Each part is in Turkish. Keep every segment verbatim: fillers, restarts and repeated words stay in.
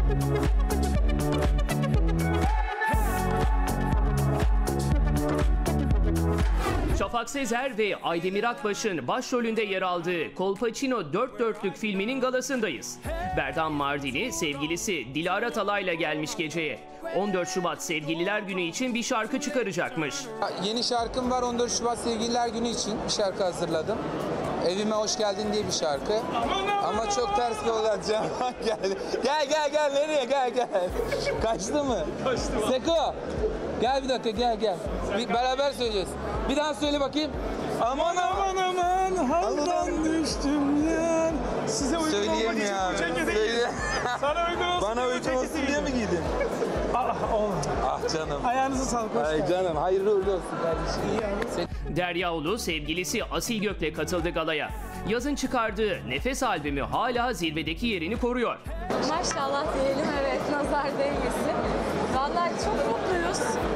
Şafak Sezer ve Aydemir Akbaş'ın başrolünde yer aldığı Kolpaçino dört dörtlük filminin galasındayız. Berdan Mardini sevgilisi Dilara Talay'la gelmiş geceye. on dört Şubat Sevgililer Günü için bir şarkı çıkaracakmış. Yeni şarkım var, on dört Şubat Sevgililer Günü için bir şarkı hazırladım. Evime hoş geldin diye bir şarkı. Ama çok ters bir olacak. Gel gel gel gel nereye gel gel. Kaçtı mı? Kaçtı. Seko. Gel bir dakika gel gel. Bir, beraber söyleyeceğiz. Bir daha söyle bakayım. Aman aman aman haldan düştüm yer. Size uygun olmak için bu ceketi giydim. Sana uygun olsun. Bana uygun olsun diye mi giydin? Ah oğlum. Ah canım. Ayağınızı sağlık. Ay canım hayırlı uğurlu olsun kardeşim. Derya Ulu sevgilisi Asil Gök'le katıldı galaya. Yazın çıkardığı Nefes albümü hala zirvedeki yerini koruyor. Maşallah diyelim, evet, nazar değmesin. Vallahi çok mutluyuz.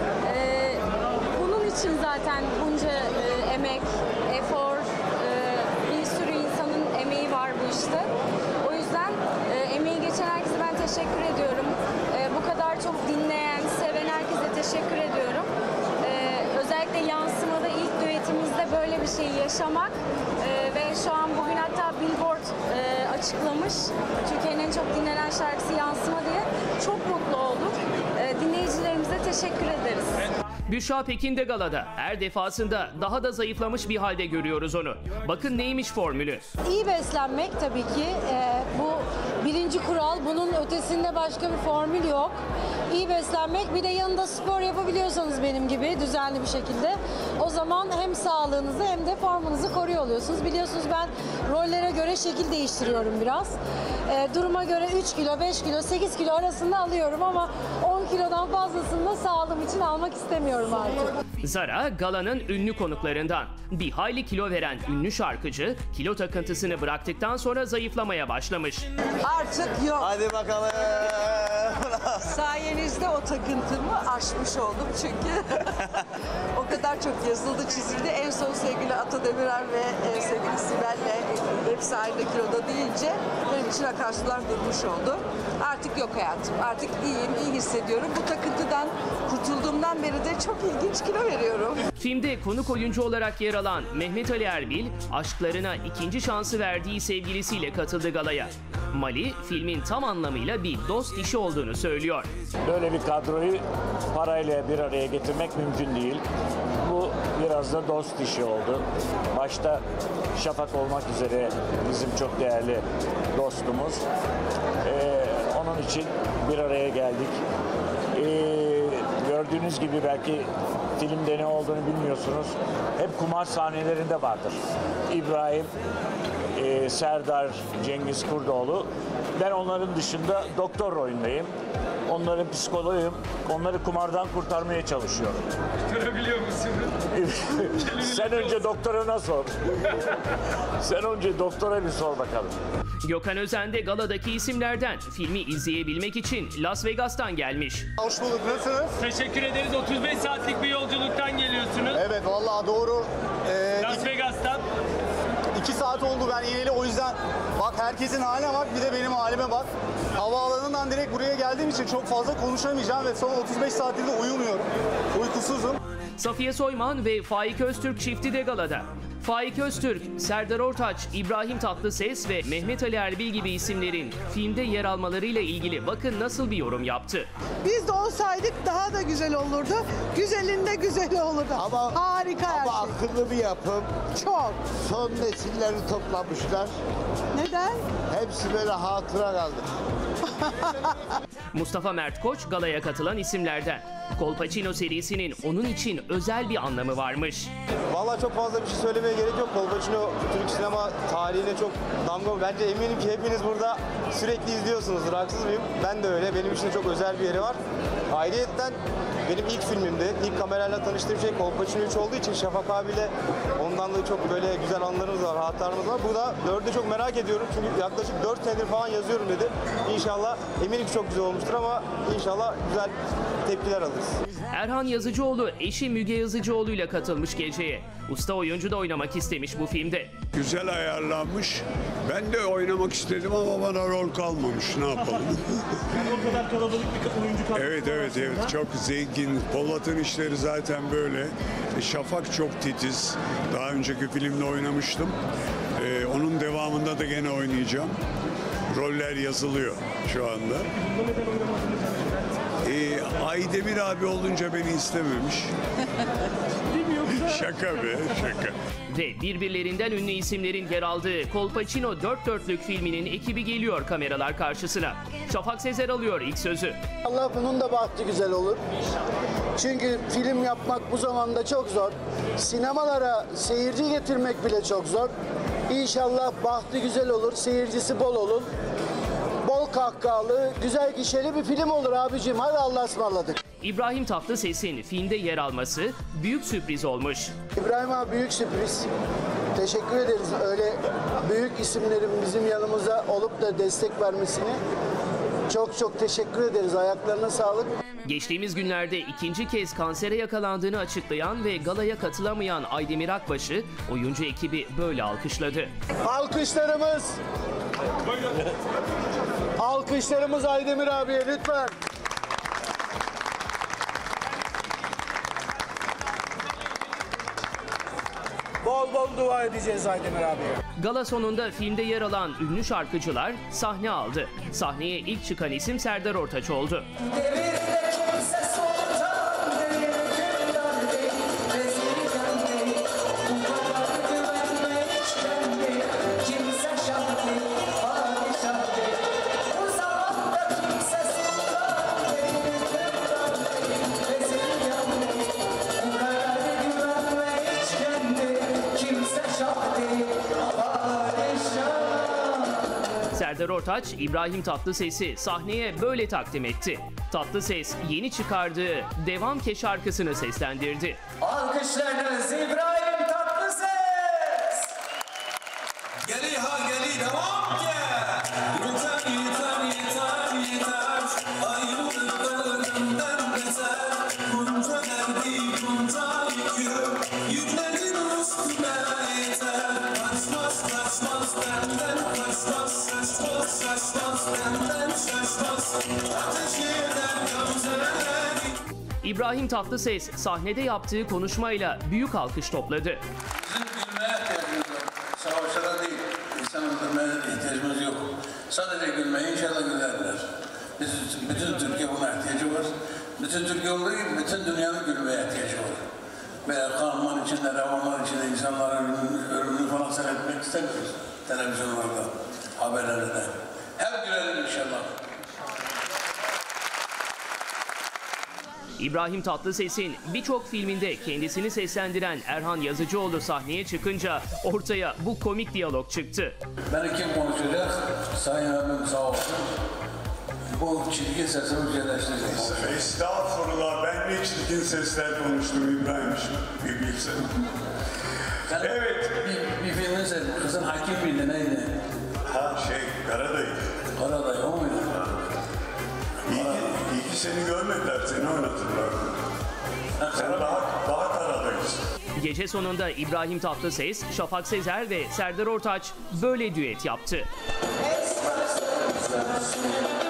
Ee, bunun için zaten bunca e, emek, efor, e, bir sürü insanın emeği var bu işte. O yüzden e, emeği geçen herkese ben teşekkür ediyorum. E, bu kadar çok dinleyen, seven herkese teşekkür ediyorum. E, özellikle Yansıma'da ilk düetimizde böyle bir şeyi yaşamak e, ve şu an bugün hatta Billboard e, açıklamış. Türkiye'nin en çok dinlenen şarkısı Yansıma diye. Çok mutlu olduk. E, dinleyicilerimize teşekkür ederiz. Büşra Pekin de galada. Her defasında daha da zayıflamış bir halde görüyoruz onu. Bakın neymiş formülü. İyi beslenmek tabii ki. Ee, bu birinci kural. Bunun ötesinde başka bir formül yok. İyi beslenmek, bir de yanında spor yapabiliyorsanız benim gibi düzenli bir şekilde, o zaman hem sağlığınızı hem de formunuzu koruyor oluyorsunuz. Biliyorsunuz ben rollere göre şekil değiştiriyorum biraz. Ee, duruma göre üç kilo, beş kilo, sekiz kilo arasında alıyorum ama on kilodan fazlasını da sağlığım için almak istemiyorum artık. Zara galanın ünlü konuklarından. Bir hayli kilo veren ünlü şarkıcı kilo takıntısını bıraktıktan sonra zayıflamaya başlamış. Artık yok. Hadi bakalım. Sayenizde o takıntımı aşmış oldum çünkü o kadar çok yazıldı, çizildi. En son sevgili Ata Demirer ve e, sevgili Sibel'le hepsi aynı kiloda deyince benim için akarsular durmuş oldu. Artık yok hayatım. Artık iyiyim, iyi hissediyorum. Bu takıntıdan kurtulduğumdan beri de çok ilginç kilo veriyorum. Filmde konuk oyuncu olarak yer alan Mehmet Ali Erbil, aşklarına ikinci şansı verdiği sevgilisiyle katıldı galaya. Mali, filmin tam anlamıyla bir dost işi olduğunu söylüyor. Böyle bir kadroyu parayla bir araya getirmek mümkün değil. Bu biraz da dost işi oldu. Başta Şafak olmak üzere bizim çok değerli dostumuz. Ee, onun için bir araya geldik. Ee, gördüğünüz gibi belki filmde ne olduğunu bilmiyorsunuz. Hep kumar sahnelerinde vardır. İbrahim, e, Serdar, Cengiz Kurdoğlu. Ben onların dışında doktor rolündeyim. Onların psikoloğuyum. Onları kumardan kurtarmaya çalışıyorum. Görebiliyor musunuz? Sen önce doktoruna sor. Sen önce doktora bir sor bakalım. Gökhan Özen de galadaki isimlerden. Filmi izleyebilmek için Las Vegas'tan gelmiş. Hoş bulduk. Nasılsınız? Teşekkür ederiz. otuz beş saatlik bir yolculuktan geliyorsunuz. Evet vallahi doğru. Ee, Las Vegas'tan. iki saat oldu ben ineli, o yüzden bak herkesin haline bak, bir de benim halime bak. Havaalanından direkt buraya geldiğim için çok fazla konuşamayacağım ve son otuz beş saattir de uyumuyorum. Uykusuzum. Safiye Soyman ve Faik Öztürk çifti de galada. Faik Öztürk, Serdar Ortaç, İbrahim Tatlıses ve Mehmet Ali Erbil gibi isimlerin filmde yer almalarıyla ilgili bakın nasıl bir yorum yaptı. Biz de olsaydık daha da güzel olurdu. Güzelinde güzel olurdu. Ama, harika her ama şey. akıllı bir yapım. Çok. Son nesilleri toplamışlar. Neden? Hepsi böyle hatıra kaldı. Mustafa Mert Koç galaya katılan isimlerden. Kolpaçino serisinin onun için özel bir anlamı varmış. Vallahi çok fazla bir şey söylemeye gerek yok. Kolpaçino Türk sinema tarihine çok damga. Bence eminim ki hepiniz burada sürekli izliyorsunuzdur. Haksız mıyım? Ben de öyle. Benim için çok özel bir yeri var. Ayrıyetten benim ilk filmimdi. İlk kamerayla tanıştığım şey Kolpaçino üç olduğu için Şafak abiyle ondan da çok böyle güzel anılarımız var, hatıralarımız var. Burada dördü çok merak ediyorum çünkü yaklaşık dört senedir falan yazıyorum dedi. İnşallah, eminim ki çok güzel olmuştur ama inşallah güzel tepkiler alırız. Erhan Yazıcıoğlu eşi Müge Yazıcıoğlu ile katılmış geceye. Usta oyuncu da oynamak istemiş bu filmde. Güzel ayarlanmış. Ben de oynamak istedim ama bana rol kalmamış. Ne yapalım? kadar kalabalık bir oyuncu kadrosu. Evet evet evet çok zengin. Polat'ın işleri zaten böyle. Şafak çok titiz. Daha önceki filmde oynamıştım. Ee, onun devamında da gene oynayacağım. Roller yazılıyor şu anda. Bunda neden oynamadınız? Ee, Aydemir abi olunca beni istememiş. Değil mi yoksa? Şaka be şaka. Ve birbirlerinden ünlü isimlerin yer aldığı Kolpaçino dört dörtlük filminin ekibi geliyor kameralar karşısına. Şafak Sezer alıyor ilk sözü. Allah bunun da bahtı güzel olur. Çünkü film yapmak bu zamanda çok zor. Sinemalara seyirci getirmek bile çok zor. İnşallah bahtı güzel olur, seyircisi bol olur. Bol kahkahalı, güzel gişeli bir film olur abicim. Hadi Allah'a ısmarladık. İbrahim Tatlıses'in filmde yer alması büyük sürpriz olmuş. İbrahim abi büyük sürpriz. Teşekkür ederiz öyle büyük isimlerin bizim yanımıza olup da destek vermesini. Çok çok teşekkür ederiz. Ayaklarına sağlık. Geçtiğimiz günlerde ikinci kez kansere yakalandığını açıklayan ve galaya katılamayan Aydemir Akbaş'ı oyuncu ekibi böyle alkışladı. Alkışlarımız. Alkışlarımız Aydemir abiye lütfen. Bol bol dua edeceğiz Aydemir abiye. Gala sonunda filmde yer alan ünlü şarkıcılar sahne aldı. Sahneye ilk çıkan isim Serdar Ortaç oldu. Serdar Ortaç, İbrahim Tatlıses'i sahneye böyle takdim etti. Tatlıses yeni çıkardığı Devam Ke şarkısını seslendirdi. Alkışlarınız İbrahim Tatlıses. Geli ha geli devam ke. Yeter yeter yeter yeter. Ayrılıklarından beter. Bunca derdi bunca yükü. Yüklerin üstüne yeter. Kaçmaz kaçmaz benden kaçmaz. Kaçmaz kaçmaz benden şaşmaz. Ateş eder gözleri. İbrahim Tatlıses sahnede yaptığı konuşmayla büyük alkış topladı. Bizim gülmeye ihtiyacımız yok. Savaşlara değil, insanın gülmeye ihtiyacımız yok. Sadece gülmeye inşallah gülerler. Biz, bütün Türkiye buna ihtiyacı var. Bütün Türkiye olduğu gibi bütün dünyanın gülmeye ihtiyacı var. Böyle kanman içinde, revanlar içinde insanların ölümünü, ölümünü falan seyretmek istemiyoruz. Televizyonlarda, haberlerde. Hep gülelim inşallah. İbrahim Tatlıses'in birçok filminde kendisini seslendiren Erhan Yazıcıoğlu sahneye çıkınca ortaya bu komik diyalog çıktı. Beni kim konuşacak? Sayın abim sağ olsun. Bu çirkin sesimi güzelleştirecek. Estağfurullah ben ne çirkin sesler konuştum İbrahim'ciğim. Bir bilsen. Evet. Bir, bir filmin sesi, kızın hakim miydi neydi? Ha şey Karadayı. Karadayı o muydu? İyi ki, iyi ki seni görmediler, seni oynatırlar. Sen daha, daha Karadayısın. Gece sonunda İbrahim Tatlıses, Şafak Sezer ve Serdar Ortaç böyle düet yaptı.